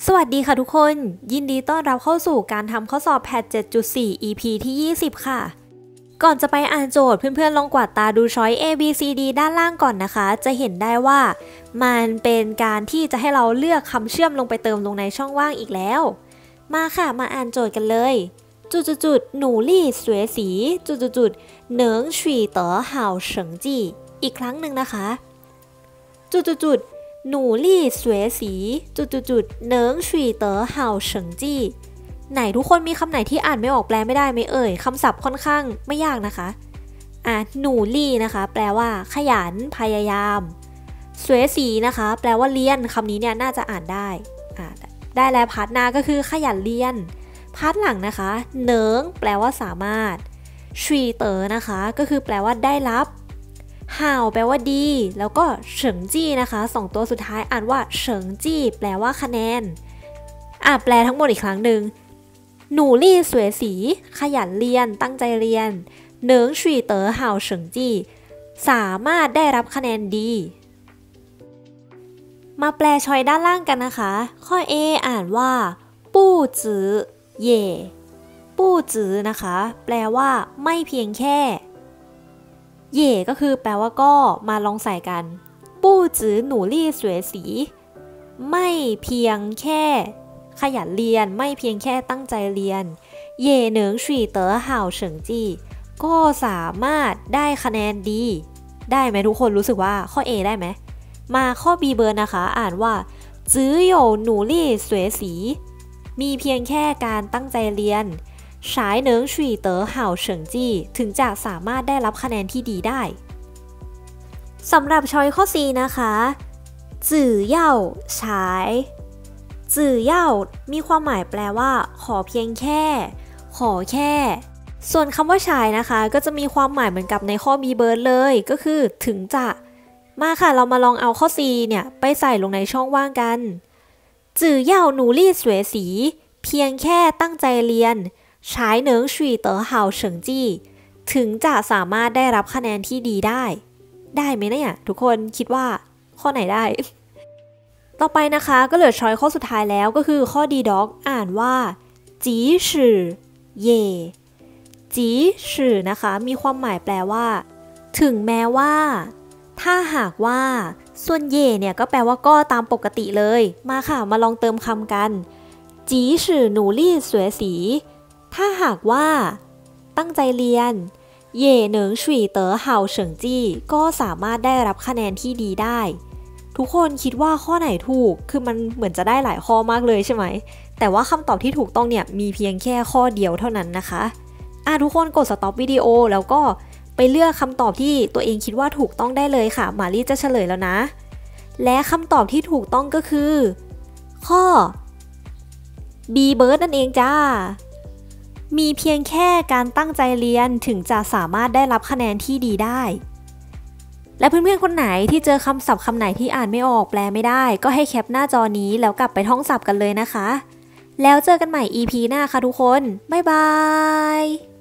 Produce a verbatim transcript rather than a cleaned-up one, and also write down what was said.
สวัสดีค่ะทุกคนยินดีต้อนรับเข้าสู่การทำข้อสอบแพท เจ็ดจุดสี่ อี พี ที่ ยี่สิบ ค่ะก่อนจะไปอ่านโจทย์เพื่อนๆลองกวาดตาดูช้อย A B C D ด้านล่างก่อนนะคะจะเห็นได้ว่ามันเป็นการที่จะให้เราเลือกคำเชื่อมลงไปเติมลงในช่องว่างอีกแล้วมาค่ะมาอ่านโจทย์กันเลยจุดๆๆหนูลี่สวยสีจุดๆๆเหนิงฉี่เต๋อห่าวเฉิงจี้อีกครั้งหนึ่งนะคะจุดๆๆหนูลี่สวยสีจุดๆๆเหนิงฉี่เต๋อห่าวเฉิงจี้ไหนทุกคนมีคำไหนที่อ่านไม่ออกแปลไม่ได้ไหมเอ่ยคำศัพท์ค่อนข้างไม่ยากนะคะอ่ะหนูลี่นะคะแปลว่าขยันพยายามสวยสีนะคะแปลว่าเรียนคำนี้เนี่ยน่าจะอ่านได้อ่าได้แล้วพาร์ทหน้าก็คือขยันเรียนพาร์ทหลังนะคะเหนิงแปลว่าสามารถฉี่เต๋อนะคะก็คือแปลว่าได้รับห่าวแปลว่าดีแล้วก็เฉิงจี้นะคะสองตัวสุดท้ายอ่านว่าเฉิงจี้แปลว่าคะแนนอ่ะแปลทั้งหมดอีกครั้งหนึ่งหนูลี่สวยสีขยันเรียนตั้งใจเรียนเหนิงฉี่เต๋อห่าวเฉิงจี้สามารถได้รับคะแนนดีมาแปลชอยด้านล่างกันนะคะข้อ A อ่านว่าปู้จื้อเย่ปู้จื้อนะคะแปลว่าไม่เพียงแค่เย่ก็คือแปลว่าก็มาลองใส่กันปู้จื้อหนูลี่สวยสีไม่เพียงแค่ขยันเรียนไม่เพียงแค่ตั้งใจเรียนเย่เหนิงฉี่เต๋อห่าวเฉิงจี้ก็สามารถได้คะแนนดีได้ไหมทุกคนรู้สึกว่าข้อ A ได้ไหมมาข้อ B เบอร์นะคะอ่านว่าจื้อโยหนูลี่สวยสีมีเพียงแค่การตั้งใจเรียนฉายเหนิงฉี่เต๋อห่าวเฉิงจี้ถึงจะสามารถได้รับคะแนนที่ดีได้สำหรับช้อยข้อ C นะคะจื่อเย่าฉายจื่อเย่ามีความหมายแปลว่าขอเพียงแค่ขอแค่ส่วนคำว่าฉายนะคะก็จะมีความหมายเหมือนกับในข้อ B เบิร์ดเลยก็คือถึงจะมาค่ะเรามาลองเอาข้อ C เนี่ยไปใส่ลงในช่องว่างกันจื่อเย่าหนูลี่สวยสีเพียงแค่ตั้งใจเรียนฉายเหนิงฉี่เต๋อห่าวเฉิงจี้ถึงจะสามารถได้รับคะแนนที่ดีได้ได้ไหมเนี่ยทุกคนคิดว่าข้อไหนได้ ต่อไปนะคะก็เหลือช้อยข้อสุดท้ายแล้วก็คือข้อ D ด็อกอ่านว่าจีชื่อเย่จีชื่อนะคะมีความหมายแปลว่าถึงแม้ว่าถ้าหากว่าส่วนเย่เนี่ยก็แปลว่าก็ตามปกติเลยมาค่ะมาลองเติมคำกันจีชื่อหนูลี่สวยสีถ้าหากว่าตั้งใจเรียนเย่เหนิงฉี่เต๋อห่าวเฉิงจี้ก็สามารถได้รับคะแนนที่ดีได้ทุกคนคิดว่าข้อไหนถูกคือมันเหมือนจะได้หลายข้อมากเลยใช่ไหมแต่ว่าคำตอบที่ถูกต้องเนี่ยมีเพียงแค่ข้อเดียวเท่านั้นนะคะอ่ะทุกคนกดสต็อปวิดีโอแล้วก็ไปเลือกคำตอบที่ตัวเองคิดว่าถูกต้องได้เลยค่ะมารีจะเฉลยแล้วนะและคำตอบที่ถูกต้องก็คือข้อ B เบิร์ดนั่นเองจ้ามีเพียงแค่การตั้งใจเรียนถึงจะสามารถได้รับคะแนนที่ดีได้และเพื่อนๆคนไหนที่เจอคำศัพท์คำไหนที่อ่านไม่ออกแปลไม่ได้ก็ให้แคปหน้าจอนี้แล้วกลับไปท่องศัพท์กันเลยนะคะแล้วเจอกันใหม่ อี พี หน้าค่ะทุกคนบ๊ายบาย